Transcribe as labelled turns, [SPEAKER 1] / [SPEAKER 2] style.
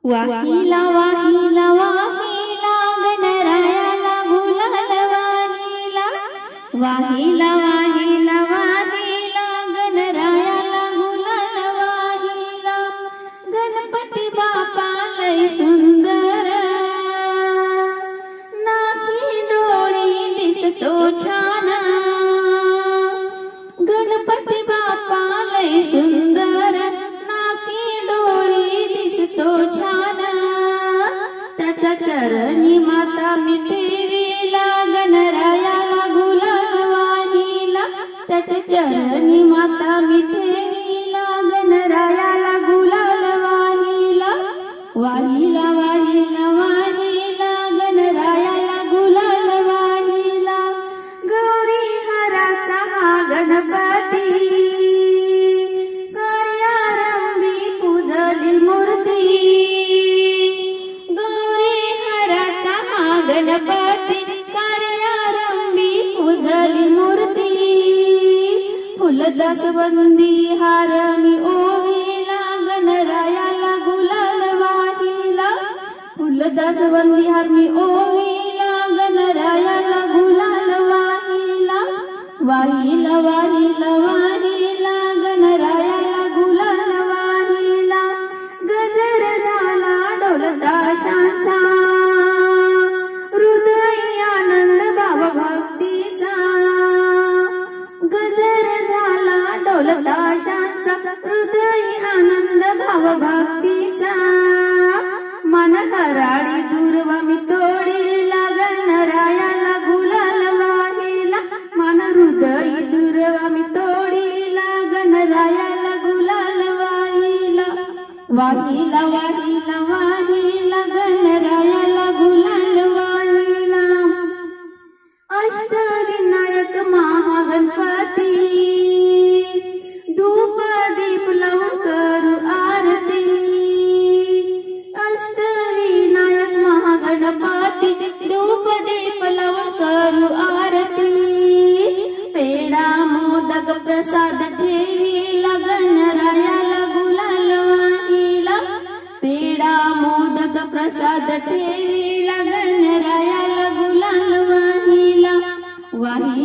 [SPEAKER 1] वाहिला वाहिला वाहिला गणरायाला गुलाल वाहिला, वाहिला वाहिला वाहिला गणरायाला गुलाल वाहिला। गणपती बाप्पा लय सुंदर, नाकी डोळी दिसतो छान। गणपती बाप्पा लय सुंदर, नाकी डोळी दिसतो छान। त्याच्या चरणी माता मिठेविला, गणरायाला गुलाल वाहिला। त्याच्या चरणी माता मिठेविला, गणरायाला गुलाल वाहिला। वाहिला वाहिला वाहिला गणरायाला गुलाल वाहिला। गौरी हराचा हा गणपती, कार्यारंभी पूजली मूर्ती। गौरी हराचा हा गणपती, कार्यारंभी पूजली मूर्ती। फुल जास्वंदी हार मी ओविला, गणरायाला गुलाल वाहिला। फुल जास्वंदी हार मी ओविला, गणरायाला गुलाल वाहिला। वाहिला वाहिला वाहिला गणरायाला गुलाल वाहिला। गजर झाला ढोल ताशांचा, हृदय आनंद भावभक्तीचा। गजर झाला ढोल ताशांचा, हृदय आनंद भावभक्तीचा। मन हराळी दुर्वा मी तोडीला, गणरायाला गुलाल वाहिला। मन हृदय दुर्वा मी तोडीला, गणरायाला गुलाल वाहिला। वाहिला वाहिला वाहिला गणरायाला गुलाल वाहिला। अष्टविनायक महागणपती, धूप दीप लावून करू आरती। अष्टविनायक महागणपती, धूप दीप लावून करू आरती। पेढा मोदक प्रसाद ठेवीला, गणरायाला गुलाल वाहिला। पेढा मोदक प्रसाद ठेवीला, गणरायाला गुलाल वाहिला। वाहिला